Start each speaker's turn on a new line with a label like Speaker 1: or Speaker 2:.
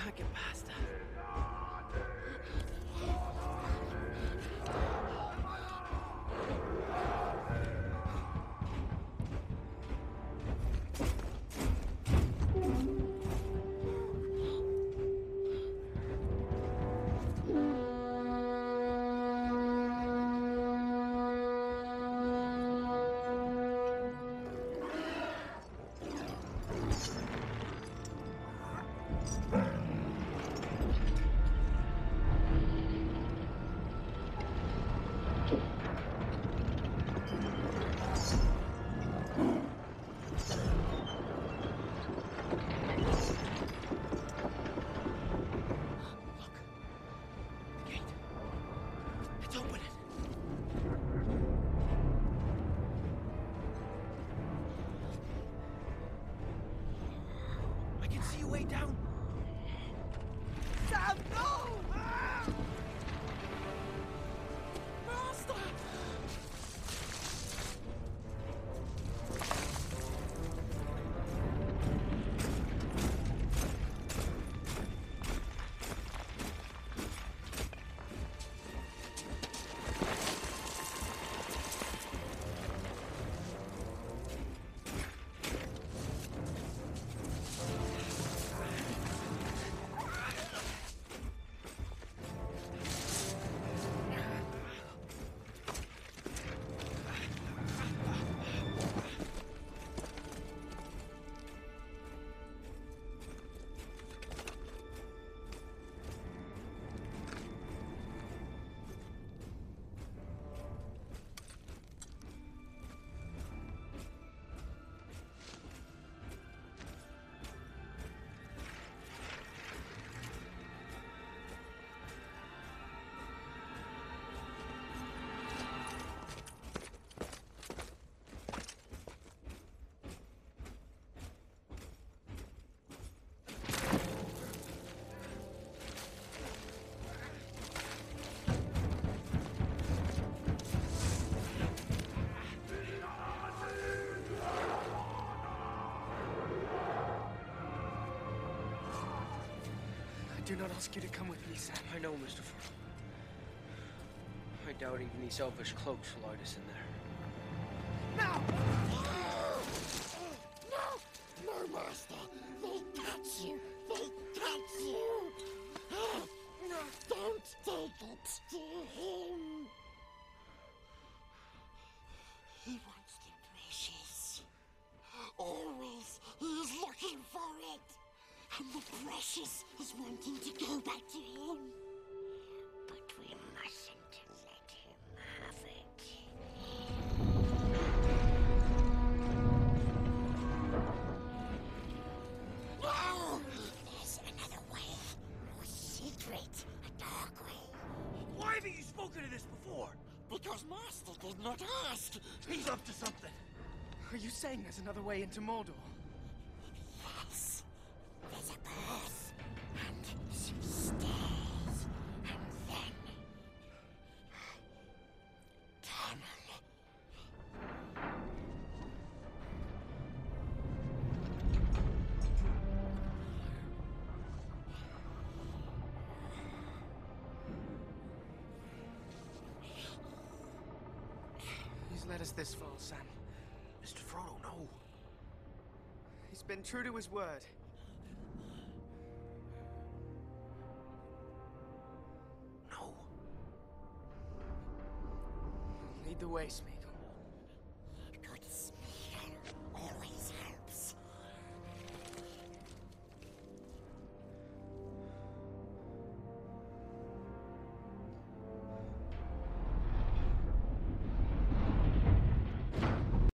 Speaker 1: can't get past that. Way down. Sam, no! Ah! Master! I do not ask you to come with me, Sam.
Speaker 2: I know, Mr. Frodo. I doubt even these elvish cloaks will hide us in there.
Speaker 1: No!
Speaker 3: No! No, Master! They catch you! They catch you! Don't take it to him! He wants the precious. Always, he is looking for it. And the precious is wanting to go back to him. But we mustn't let him have it. No! There's another way. More secret. A dark way.
Speaker 1: Why haven't you spoken of this before?
Speaker 3: Because Master did not ask.
Speaker 1: He's up to something.
Speaker 2: Are you saying there's another way into Mordor?
Speaker 3: Yes. There's a path and some stairs, and then tunnel.
Speaker 2: He's led us this far, Sam.
Speaker 1: Mr. Frodo, no.
Speaker 2: He's been true to his word.
Speaker 1: No.
Speaker 2: Lead the way, Smeagol.